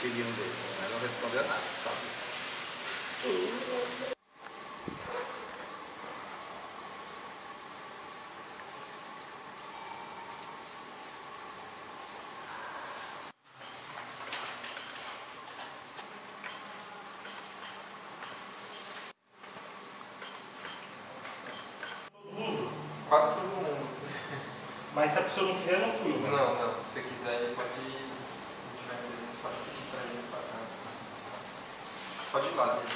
queria um desses, mas não respondeu nada, sabe? Quase todo mundo. Mas se a pessoa não quiser, não filma. Não, não. Se você quiser, ele pode. Se não tiver interesse, pode seguir pra ele pra cá. Pode ir lá, né?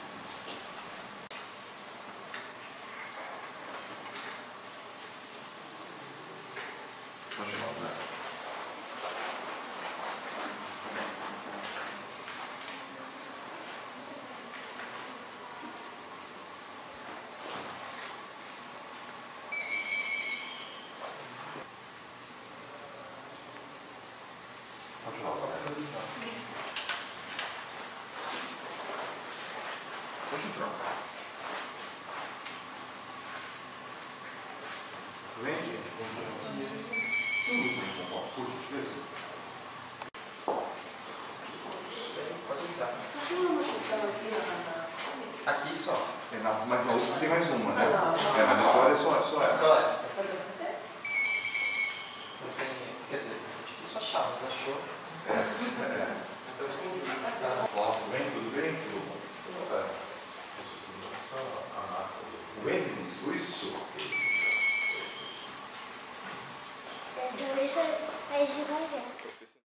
Pode ir lá, né? Pode ir lá, vai. Pode entrar. Vem, gente. Tudo bem, conforme. Por gentileza. Pode entrar. Só tem uma sessão aqui na... Aqui só. Mas na USP tem mais uma, né? Não. Mas agora é só essa. Só essa. Pode acontecer? Não tem. Quer dizer, é difícil achar, mas achou. Tá escondido. Tudo bem? Tudo bem? Tudo bom? A massa do Wendel suíço. Dessa vez é devagar.